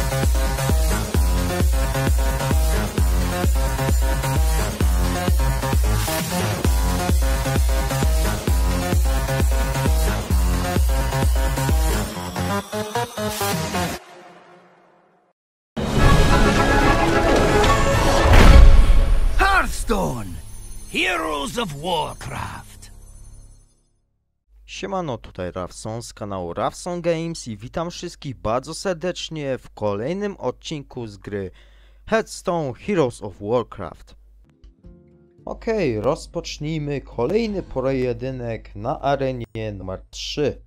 Hearthstone! Heroes of Warcraft! Siemano, tutaj Rawson z kanału Rawson Games i witam wszystkich bardzo serdecznie w kolejnym odcinku z gry Hearthstone Heroes of Warcraft. Okej, rozpocznijmy kolejny pojedynek na arenie numer 3.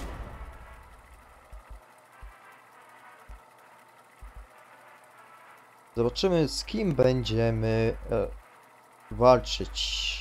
Zobaczymy, z kim będziemy walczyć.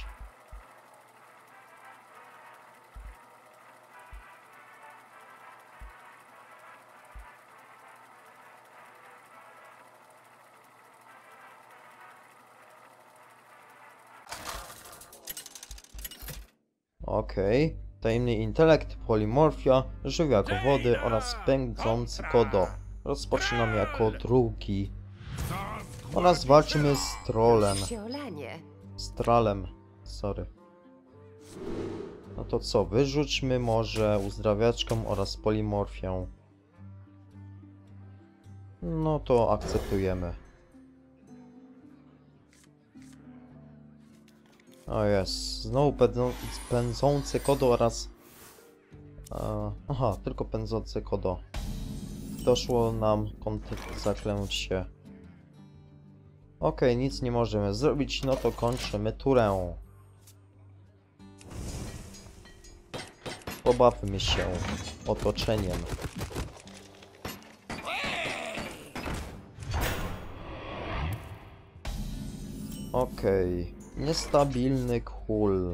Okej. Tajemny intelekt, polimorfia, żywioł wody oraz pędzący kodo. Rozpoczynam jako drugi. Oraz walczymy z trolem. Z trolem, sorry. No to co, wyrzućmy może uzdrawiaczką oraz polimorfię. No to akceptujemy. O jest, znowu pędzące kodo oraz... aha, tylko pędzące kodo. Doszło nam zaklęć się. Okej, nic nie możemy zrobić, no to kończymy turę. Pobawmy się otoczeniem. Okej, niestabilny kul.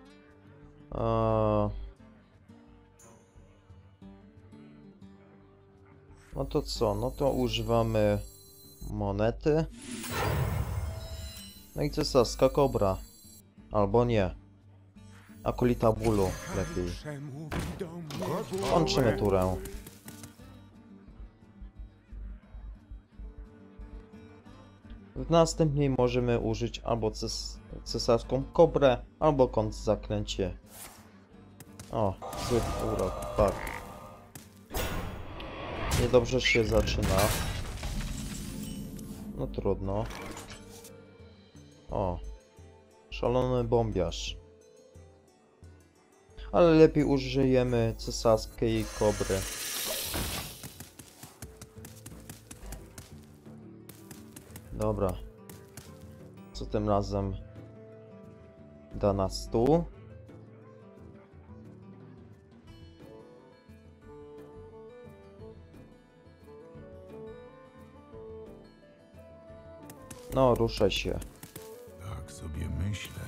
No to co, no to używamy monety. No i cesarska kobra. Albo nie. Akolita bólu lepiej. Kończymy turę. W następnej możemy użyć albo cesarską kobrę, albo kąt zaklęcie. O, zły urok, tak. Niedobrze się zaczyna. No trudno. O, szalony bombiarz. Ale lepiej użyjemy cesarskiej kobry. Dobra. Co tym razem da na stół? No, ruszaj się. Tak sobie myślę.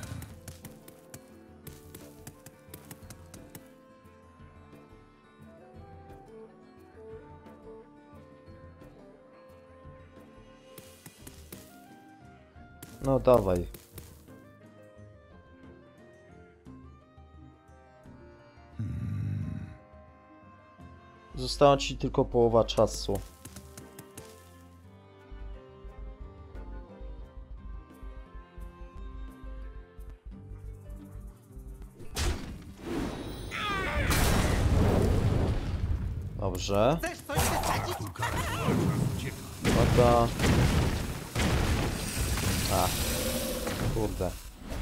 No, dawaj. Została ci tylko połowa czasu. Dobrze. Uwaga. A, kurde.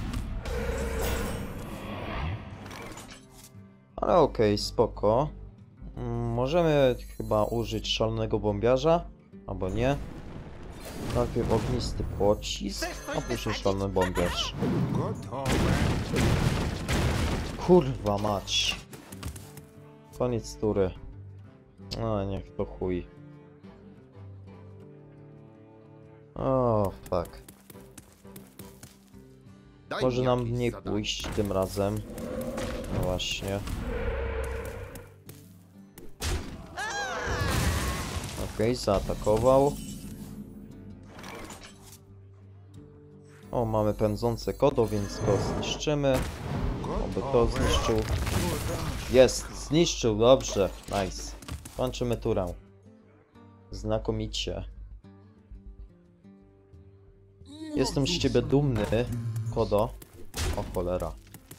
Ale okej, spoko. Możemy chyba użyć szalonego bombiarza, albo nie. Najpierw ognisty pocisk, a później szalony bombiarz. Kurwa mać. Koniec tury. No niech to chuj. O, fuck. Może nam nie pójść tym razem. No właśnie. Okej, zaatakował. O, mamy pędzące kodo, więc go zniszczymy. Oby to zniszczył. Jest, zniszczył, dobrze, nice. Kończymy turę. Znakomicie. Jestem z ciebie dumny, Kodo. O cholera.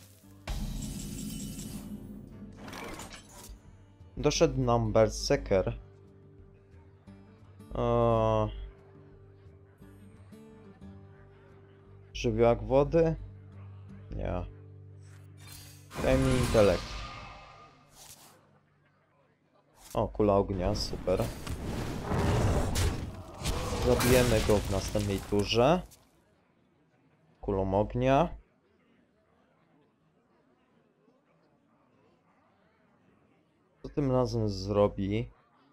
Doszedł nam berserker. Żywiołak wody? Nie. Daj mi intelekt. O, kula ognia, super. Zabijemy go w następnej turze. Kulą ognia. Co tym razem zrobi?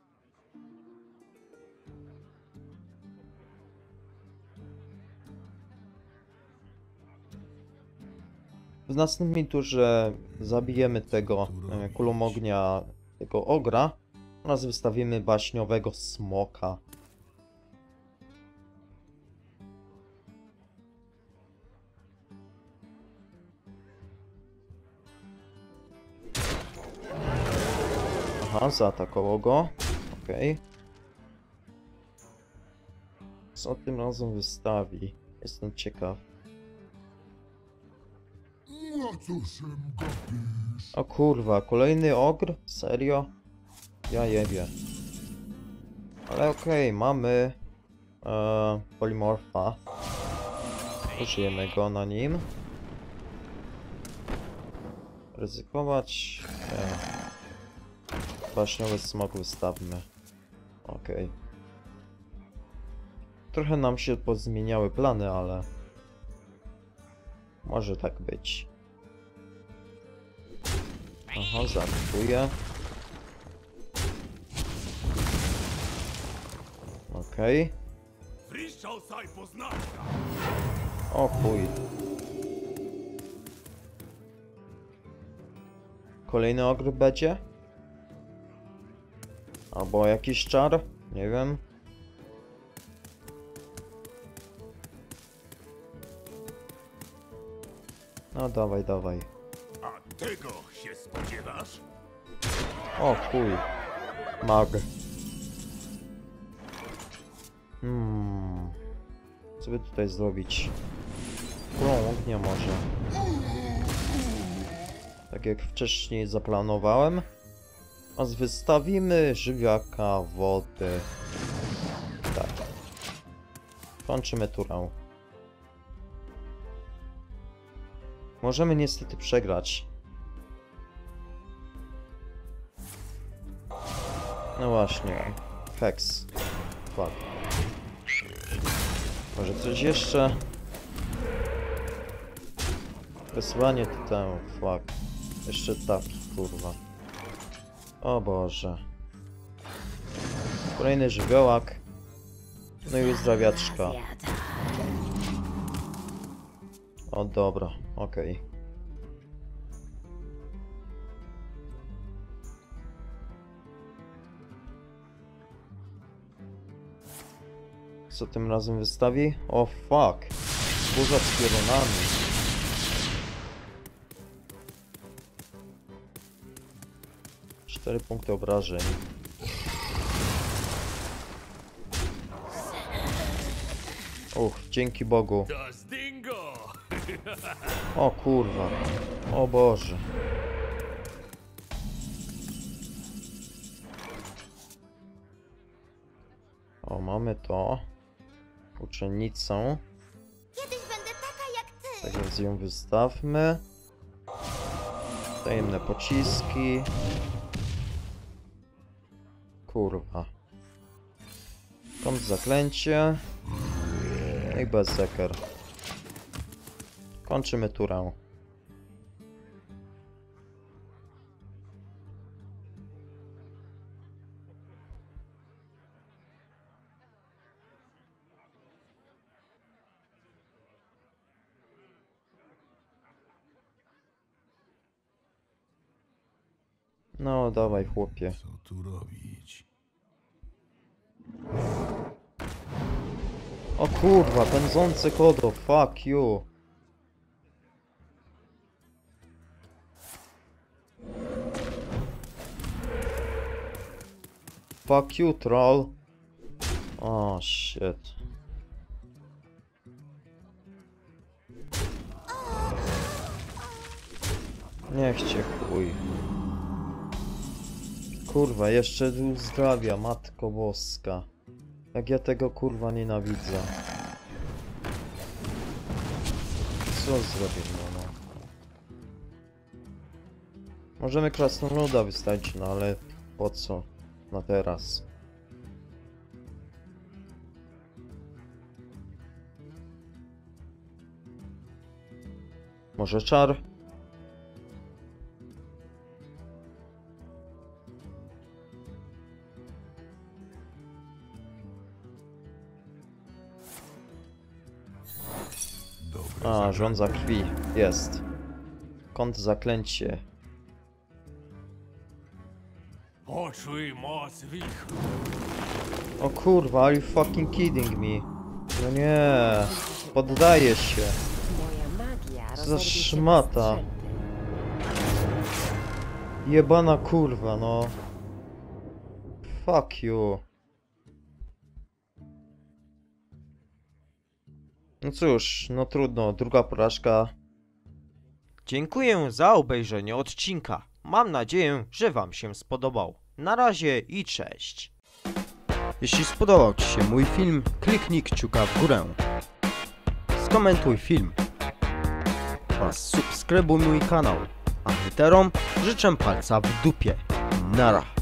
W następnej turze zabijemy tego kulą ognia, tego ogra oraz wystawimy baśniowego smoka. Aha, zaatakował go. Okej. Co tym razem wystawi? Jestem ciekaw. O kurwa, kolejny ogr? Serio? Ja jebie. Ale okej, mamy polimorfa. Użyjemy go na nim. Ryzykować? Nie. Baśniowy smok wystawmy. Okej. Trochę nam się pozmieniały plany, ale... może tak być. Aha, zaatakuję. Okej. O chuj. Kolejny ogr będzie? Albo jakiś czar? Nie wiem. No dawaj, dawaj. A tego się spodziewasz? O chuj. Mag. Co by tutaj zrobić? Kulą ognia może. Tak jak wcześniej zaplanowałem. A wystawimy żywiołaka wody. Tak. Kończymy turę. Możemy niestety przegrać. No właśnie. Hex. Fuck. Może coś jeszcze? Wysyłanie tytanu. Fuck. Jeszcze taki, kurwa. O Boże. Kolejny żywiołak. No i uzdrawiaczka. O dobra, okej. Co tym razem wystawi? O fuck. Burza z piorunami. Cztery punkty obrażeń. Dzięki Bogu. O kurwa. O Boże. O, mamy to. Uczennicą. Kiedyś będę taka jak ty. Tak więc ją wystawmy. Tajemne pociski. Kurwa. Kąt zaklęcie. I berserker. Kończymy turę. No, dawaj chłopie. Co tu robić? O kurwa, pędzący kodo, fuck you. Fuck you, troll. O, shit. Niech cię chuj. Kurwa, jeszcze uzdrawia, Matko Boska. Jak ja tego kurwa nienawidzę. Co zrobimy, no? Możemy krasnoluda wystawić, no ale po co? Na teraz. Może czar? A, żądza krwi. Jest. Kąt zaklęcie. Poczuj moc wichru. O kurwa, are you fucking kidding me? No nie, poddaję się. Moja magia Co za rozerwie się szmata. na strzępy. Jebana kurwa, no. Fuck you. No cóż, no trudno, druga porażka. Dziękuję za obejrzenie odcinka. Mam nadzieję, że wam się spodobał. Na razie i cześć. Jeśli spodobał ci się mój film, kliknij kciuka w górę. Skomentuj film. Oraz subskrybuj mój kanał. A literom życzę palca w dupie. Nara.